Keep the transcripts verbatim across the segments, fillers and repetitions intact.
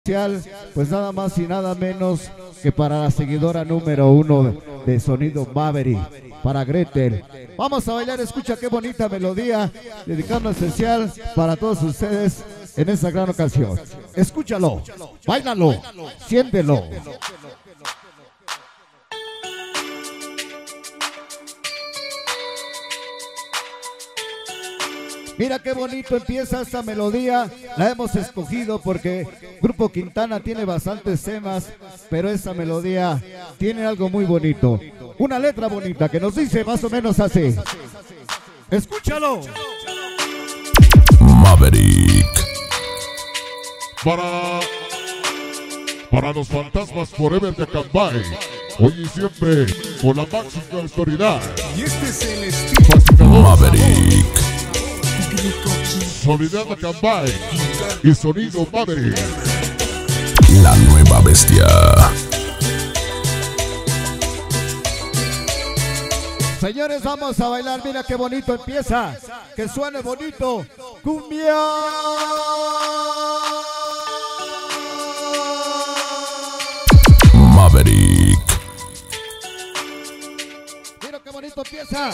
Pues nada más y nada menos que para la seguidora número uno de Sonido Maverick, para Gretel. Vamos a bailar, escucha qué bonita melodía, dedicando especial para todos ustedes en esta gran ocasión. Escúchalo, báilalo, siéntelo. Mira qué bonito empieza esta melodía, la hemos escogido porque Grupo Quintana tiene bastantes temas, pero esta melodía tiene algo muy bonito, una letra bonita que nos dice más o menos así. Escúchalo. Maverick. Para, para los fantasmas forever de Acambay, hoy y siempre con la máxima autoridad. Y este es el estilo Maverick. Soledad Acambay y Sonido Maverick. La nueva bestia. Señores, vamos a bailar, mira qué bonito empieza, que suene bonito, cumbia. Maverick. Mira qué bonito empieza.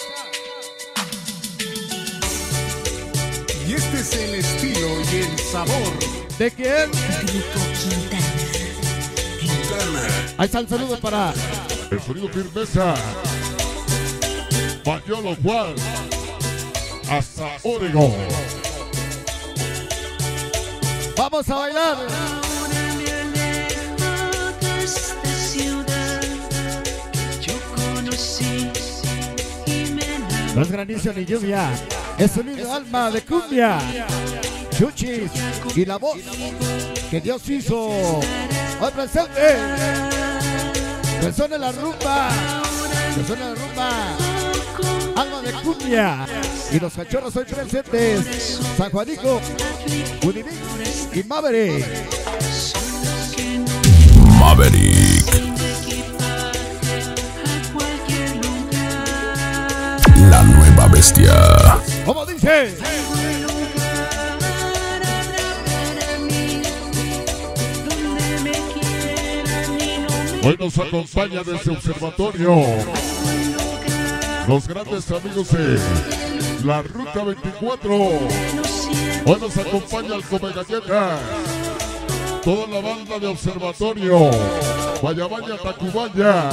Y este es el estilo y el sabor. ¿De quién? Grupo Quintana. Quintana. Ahí está el saludo para El sonido Firmeza. Pañolo Juan. Hasta Oregon. Vamos a bailar. Ahora me alejo de esta ciudad que yo conocí y me enamoré. No es granizo ni lluvia, es sonido alma de cumbia, chuchis y la voz que Dios hizo. Hoy presente, que suene la rumba, que suene la rumba, alma de cumbia. Y los cachorros hoy presentes, San Juanico, Unimix y Maverick. Maverick. La nueva bestia. ¿Cómo dice? Hoy nos acompaña desde Observatorio los grandes amigos de la Ruta veinticuatro. Hoy nos acompaña el Come Galletas, toda la banda de Observatorio, Guayabaya, Tacubaya.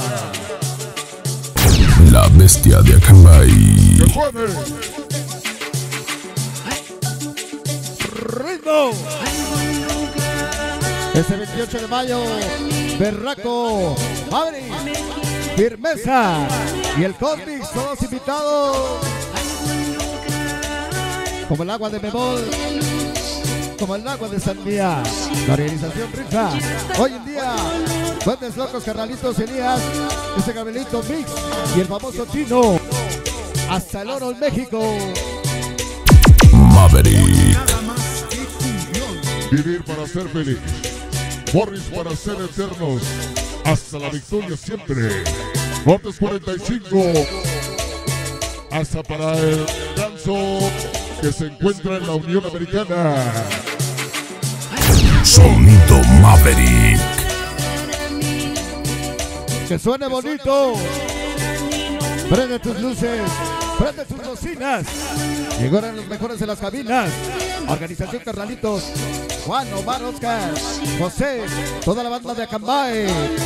La bestia de Acambay. ¡Que juegue! ¡Ritmo! Este veintiocho de mayo, Berraco, Maverick, Firmeza y el Cosmix, todos invitados. Como el agua de Memol, como el agua de San Mía. La organización rifa. Hoy en día, Duendes Locos, Carnalitos, Elías, ese Gabrielito Mix y el famoso Tino. Hasta el oro en México. Maverick. Nada más que cumbión. Vivir para ser feliz. Morris para ser eternos. Hasta la victoria siempre. Nortes cuarenta y cinco. Hasta para el ganso que se encuentra en la Unión Americana. Sonido Maverick. Que suene bonito. Prende tus luces, prende tus bocinas. Llegaron los mejores de las cabinas. Organización Carnalitos, Juan, Omar, Oscar, José, toda la banda de Acambay.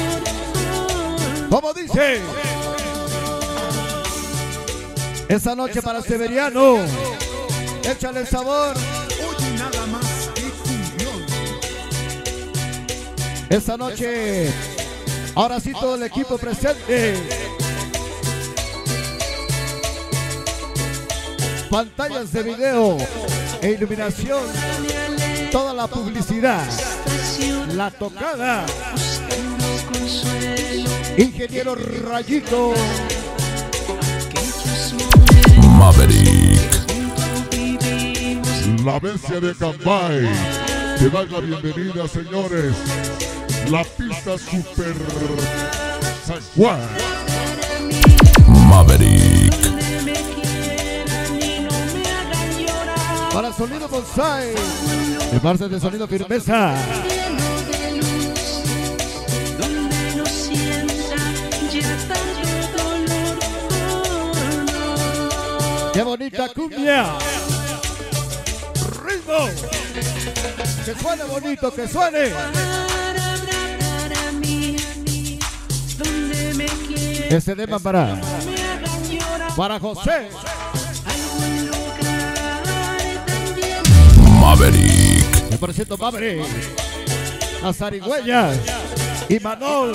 ¿Cómo dice? Esta noche para Severiano. Échale el sabor. Oye, nada más que cumbión. Esta noche, ahora sí todo el equipo presente. Pantallas de video e iluminación, toda la publicidad, la tocada. Ingeniero Rayito. Maverick. La bestia de Acambay. Te da la bienvenida, señores. La pista Super San Juan. Maverick. Para Sonido Bonsai, el martes de Sonido Firmeza. ¡Qué bonita cumbia! ¡Ritmo! ¡Que suene bonito, que suene! Este tema para para José Maverick. Me presento Maverick, las zarigüeyas y Manol.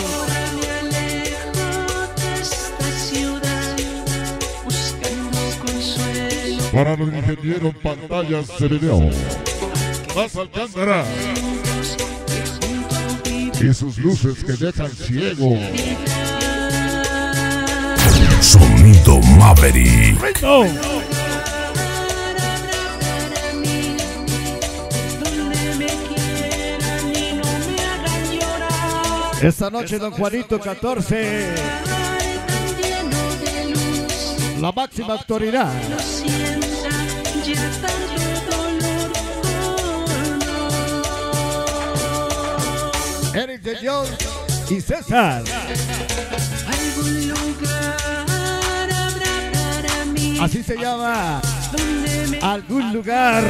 Para los ingenieros pantallas de video, Más Alcántara y sus luces que dejan ciego. Sonido Maverick. ¡Ritmo! Esta noche Don Juanito catorce, la máxima autoridad. Eric de Jong y César. Así se llama Algún Lugar.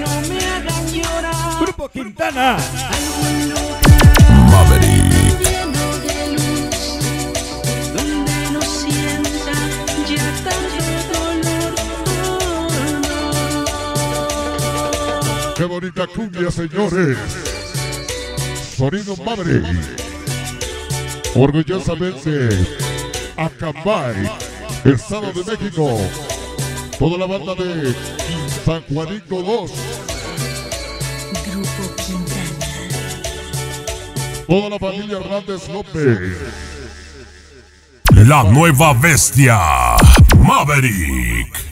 Grupo Quintana. Maverick. ¡Qué bonita cumbia, señores! Sonido Maverick. Orgullosamente, Acambay, Estado de México. Toda la banda de San Juanito dos. Grupo Quintana. Toda la familia Hernández López. La nueva bestia. Maverick.